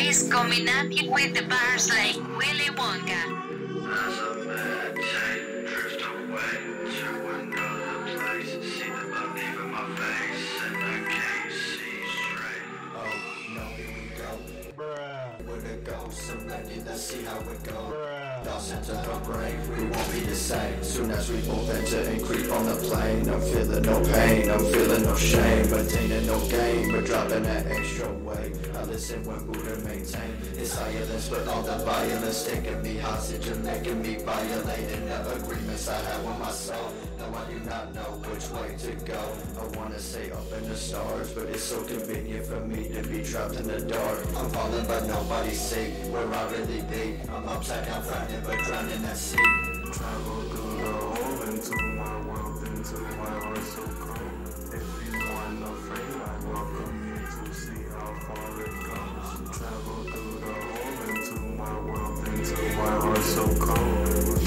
face coming at you with the bars like Willy Wonka. As a meditate, drift away to another place. See the belief in my face, and I can't see straight. Oh no, here we go. Bruh. Where it goes, I'm ready, let's see how it goes. Lost into her brain, we won't be the same. Soon as we both enter and creep on the plane, I'm feeling no pain, I'm feeling no shame, attaining no gain, but dropping that extra weight. I listen when Buddha maintain his silence, but all the violence taking me hostage and making me violating the agreements I had with my soul. No, I do not know which way to go. I wanna stay up in the stars, but it's so convenient for me to be trapped in the dark. I'm falling but nobody see where I really be. I'm upside down, frightening but drowning at sea. Travel through the hole into my world, into my heart so cold. If you aren't afraid, I welcome you to see how far it goes. Travel through the hole into my world, into my heart so cold.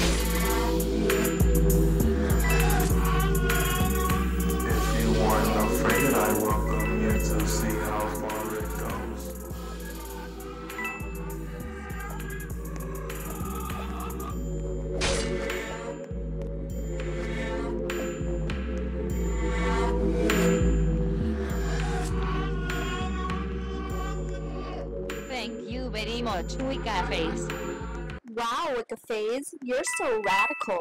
If you aren't afraid, I welcome you to see how far it goes. Thank you very much, Wicca Face. Wow, Wicca Phase, you're so radical.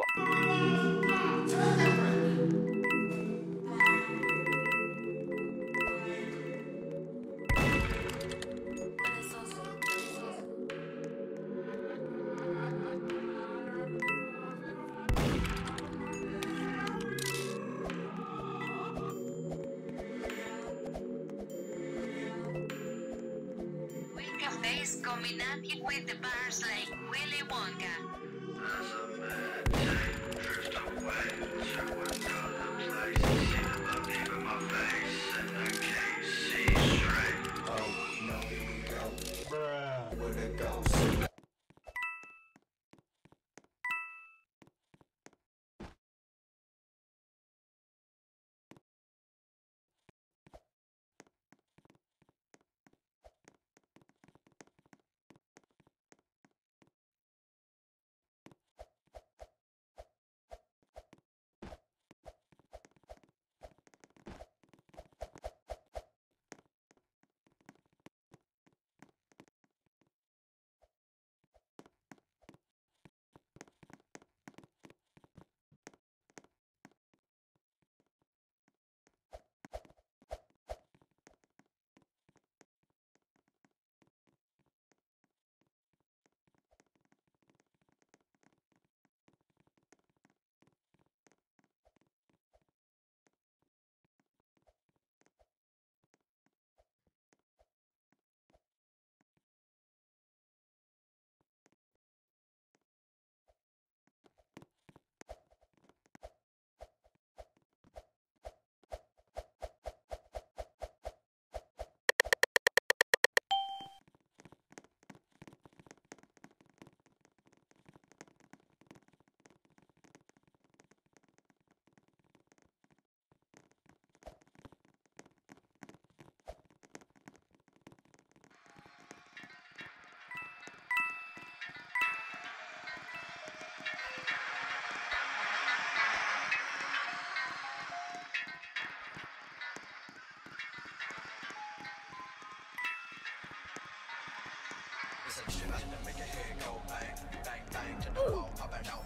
Wicca Face coming at you with the bars like Willy Wonka. As a meditate, drift away to another place. See the belief in my face, and I can't see straight. Oh no, here we go. Bruh. Where it goes. Listen, shit, I should make your head go bang, bang, bang to the wall, up and down.